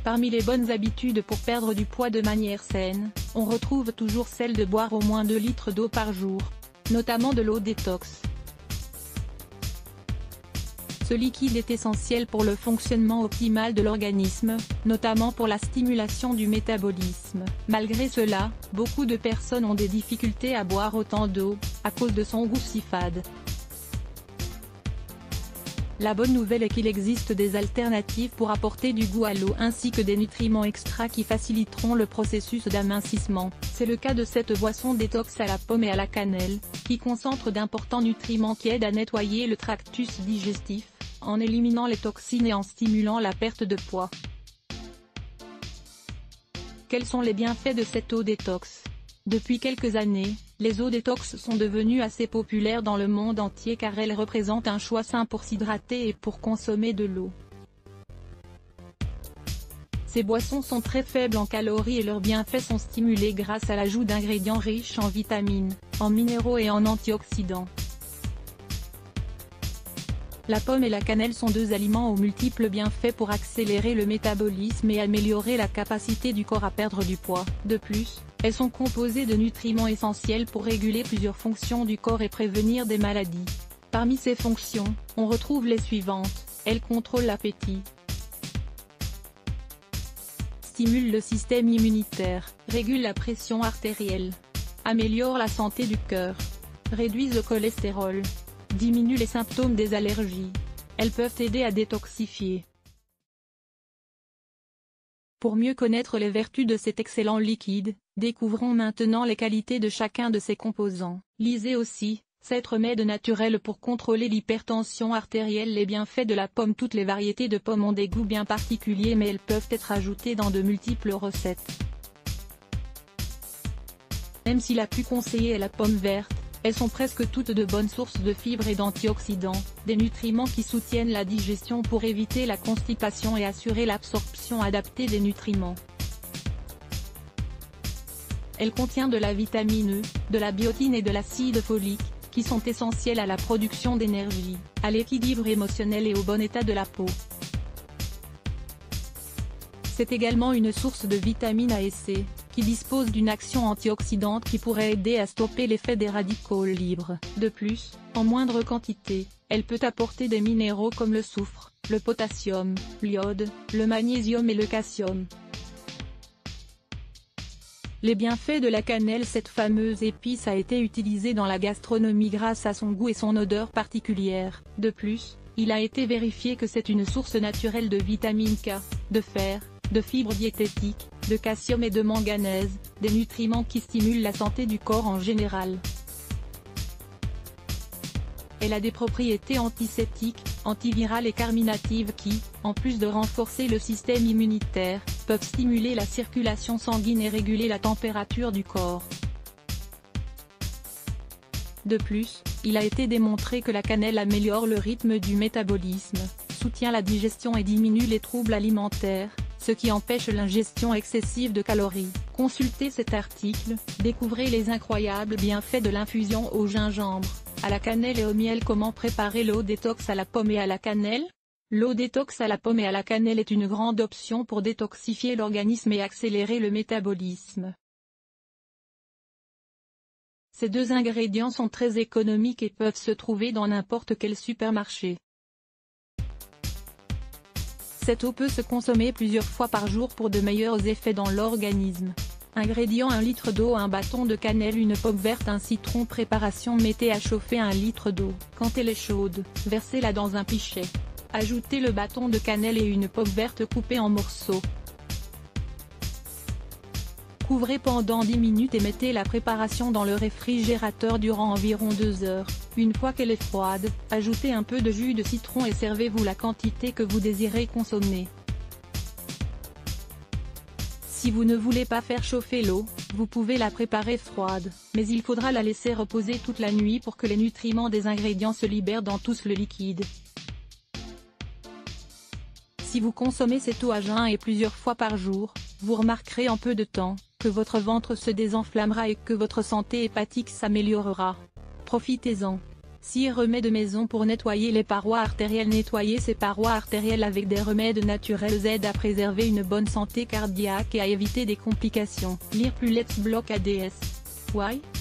Parmi les bonnes habitudes pour perdre du poids de manière saine, on retrouve toujours celle de boire au moins 2 litres d'eau par jour, notamment de l'eau détox. Ce liquide est essentiel pour le fonctionnement optimal de l'organisme, notamment pour la stimulation du métabolisme. Malgré cela, beaucoup de personnes ont des difficultés à boire autant d'eau, à cause de son goût si fade. La bonne nouvelle est qu'il existe des alternatives pour apporter du goût à l'eau ainsi que des nutriments extra qui faciliteront le processus d'amincissement. C'est le cas de cette boisson détox à la pomme et à la cannelle, qui concentre d'importants nutriments qui aident à nettoyer le tractus digestif, en éliminant les toxines et en stimulant la perte de poids. Quels sont les bienfaits de cette eau détox? Depuis quelques années, les eaux détox sont devenues assez populaires dans le monde entier car elles représentent un choix sain pour s'hydrater et pour consommer de l'eau. Ces boissons sont très faibles en calories et leurs bienfaits sont stimulés grâce à l'ajout d'ingrédients riches en vitamines, en minéraux et en antioxydants. La pomme et la cannelle sont deux aliments aux multiples bienfaits pour accélérer le métabolisme et améliorer la capacité du corps à perdre du poids. De plus, elles sont composées de nutriments essentiels pour réguler plusieurs fonctions du corps et prévenir des maladies. Parmi ces fonctions, on retrouve les suivantes. Elles contrôlent l'appétit, stimulent le système immunitaire, régulent la pression artérielle, améliorent la santé du cœur, réduisent le cholestérol, diminuent les symptômes des allergies. Elles peuvent aider à détoxifier. Pour mieux connaître les vertus de cet excellent liquide, découvrons maintenant les qualités de chacun de ses composants. Lisez aussi, cet remède naturel pour contrôler l'hypertension artérielle. Les bienfaits de la pomme. Toutes les variétés de pommes ont des goûts bien particuliers mais elles peuvent être ajoutées dans de multiples recettes. Même si la plus conseillée est la pomme verte, elles sont presque toutes de bonnes sources de fibres et d'antioxydants, des nutriments qui soutiennent la digestion pour éviter la constipation et assurer l'absorption adaptée des nutriments. Elle contient de la vitamine E, de la biotine et de l'acide folique, qui sont essentiels à la production d'énergie, à l'équilibre émotionnel et au bon état de la peau. C'est également une source de vitamine A et C, qui dispose d'une action antioxydante qui pourrait aider à stopper l'effet des radicaux libres. De plus, en moindre quantité, elle peut apporter des minéraux comme le soufre, le potassium, l'iode, le magnésium et le calcium. Les bienfaits de la cannelle. Cette fameuse épice a été utilisée dans la gastronomie grâce à son goût et son odeur particulière. De plus, il a été vérifié que c'est une source naturelle de vitamine K, de fer, de fibres diététiques, de calcium et de manganèse, des nutriments qui stimulent la santé du corps en général. Elle a des propriétés antiseptiques, antivirales et carminatives qui, en plus de renforcer le système immunitaire, peuvent stimuler la circulation sanguine et réguler la température du corps. De plus, il a été démontré que la cannelle améliore le rythme du métabolisme, soutient la digestion et diminue les troubles alimentaires, ce qui empêche l'ingestion excessive de calories. Consultez cet article, découvrez les incroyables bienfaits de l'infusion au gingembre, à la cannelle et au miel. Comment préparer l'eau détox à la pomme et à la cannelle? L'eau détox à la pomme et à la cannelle est une grande option pour détoxifier l'organisme et accélérer le métabolisme. Ces deux ingrédients sont très économiques et peuvent se trouver dans n'importe quel supermarché. Cette eau peut se consommer plusieurs fois par jour pour de meilleurs effets dans l'organisme. Ingrédients: 1 litre d'eau, un bâton de cannelle, une pomme verte, un citron. Préparation: mettez à chauffer 1 litre d'eau. Quand elle est chaude, versez-la dans un pichet. Ajoutez le bâton de cannelle et une pomme verte coupée en morceaux. Couvrez pendant 10 minutes et mettez la préparation dans le réfrigérateur durant environ 2 heures. Une fois qu'elle est froide, ajoutez un peu de jus de citron et servez-vous la quantité que vous désirez consommer. Si vous ne voulez pas faire chauffer l'eau, vous pouvez la préparer froide, mais il faudra la laisser reposer toute la nuit pour que les nutriments des ingrédients se libèrent dans tout le liquide. Si vous consommez cette eau à jeun et plusieurs fois par jour, vous remarquerez en peu de temps que votre ventre se désenflammera et que votre santé hépatique s'améliorera. Profitez-en. 6 remèdes maison pour nettoyer les parois artérielles. Nettoyer ses parois artérielles avec des remèdes naturels aide à préserver une bonne santé cardiaque et à éviter des complications. Lire plus Let's Block ADS. Why?